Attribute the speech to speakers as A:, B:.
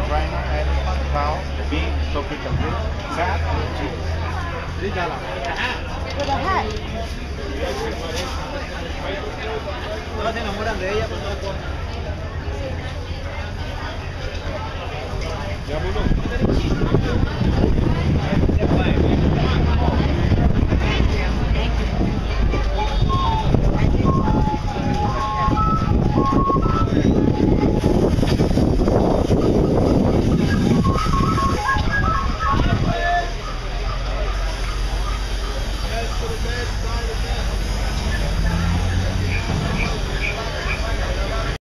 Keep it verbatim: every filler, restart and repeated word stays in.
A: rhino, elephant, cow, beef, tropical fruit, cat, and cheese. Three dollars.
B: With a hat.
C: Todas se enamoran de ella cuando la comen.
A: Ya, Bruno.